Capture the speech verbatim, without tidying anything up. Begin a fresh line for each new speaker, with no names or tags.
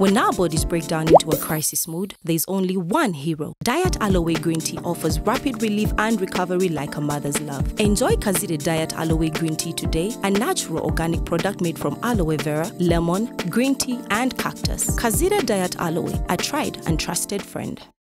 When our bodies break down into a crisis mode, there's only one hero. Diet Aloe Green Tea offers rapid relief and recovery like a mother's love. Enjoy Kazide Diet Aloe Green Tea today, a natural organic product made from aloe vera, lemon, green tea, and cactus. Kazide Diet Aloe, a tried and trusted friend.